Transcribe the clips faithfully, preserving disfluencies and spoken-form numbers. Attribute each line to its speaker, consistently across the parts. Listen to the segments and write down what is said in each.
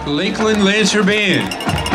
Speaker 1: Lakeland Lancer Band.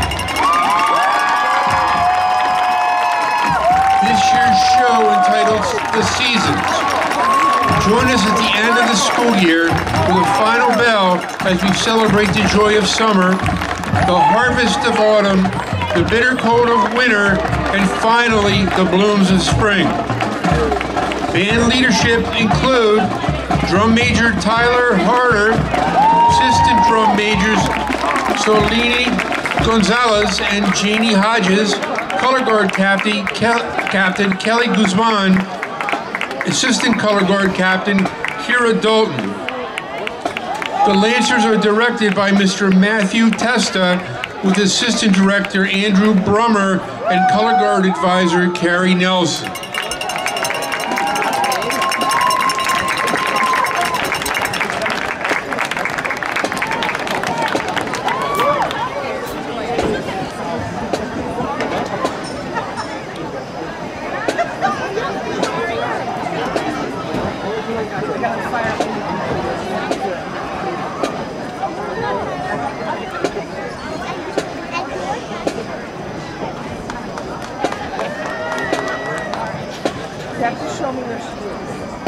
Speaker 1: This year's show entitled The Seasons. Join us at the end of the school year with a final bell as we celebrate the joy of summer, the harvest of autumn, the bitter cold of winter, and finally, the blooms of spring. Band leadership include Drum Major Tyler Harder, Assistant Drum Majors Solini Gonzalez and Jeannie Hodges, Color Guard Captain, Kel Captain Kelly Guzman, Assistant Color Guard Captain Kira Dalton. The Lancers are directed by Mister Matthew Testa, with Assistant Director Andrew Brummer and Color Guard Advisor Carrie Nelson.
Speaker 2: You have to show me your screws.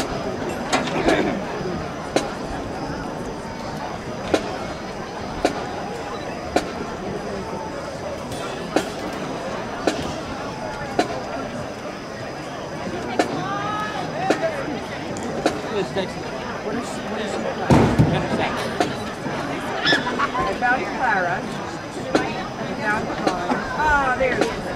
Speaker 2: What is, what is I found Clara. I found Clara. Ah, there it is.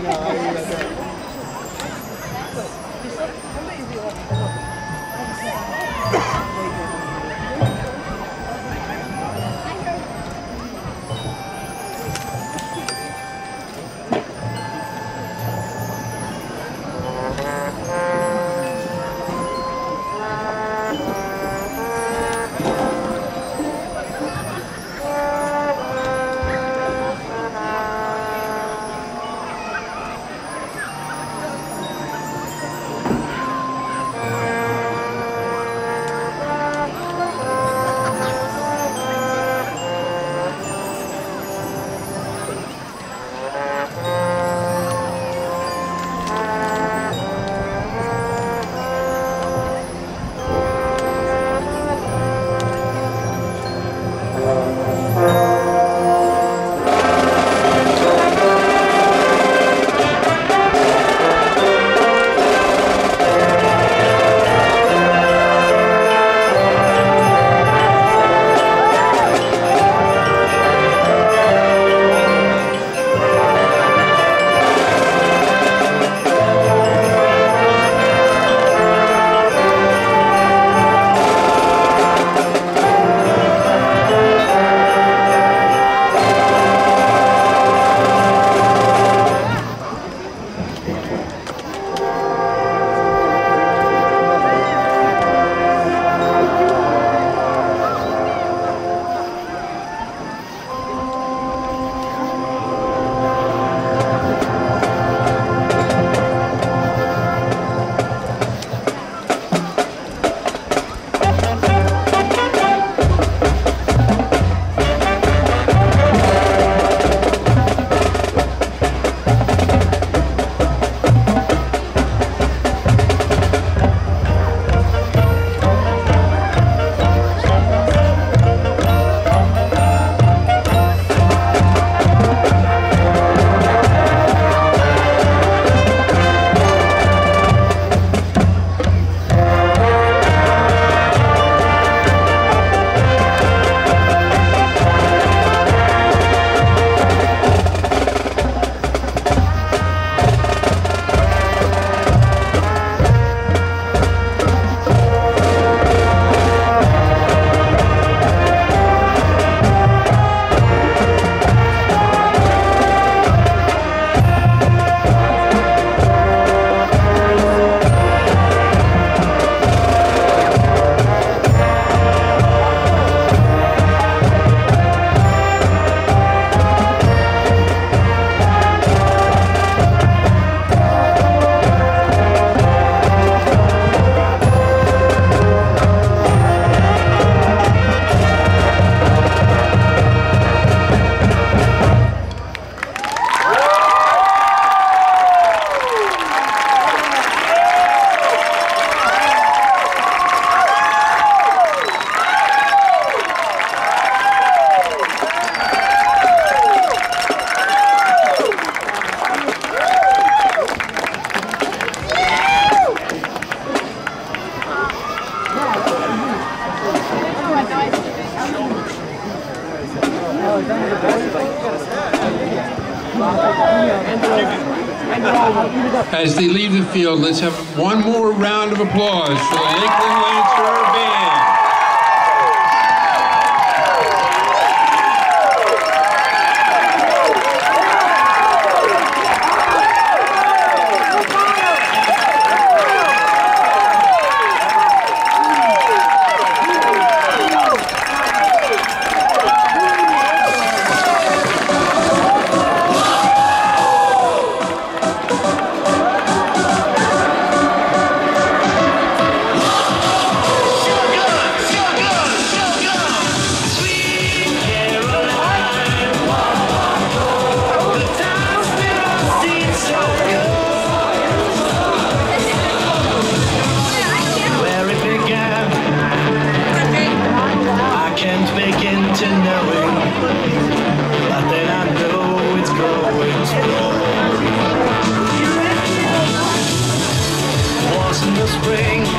Speaker 1: As they leave the field, let's have one more round of applause for the Lakeland Lancer Band.
Speaker 3: In the spring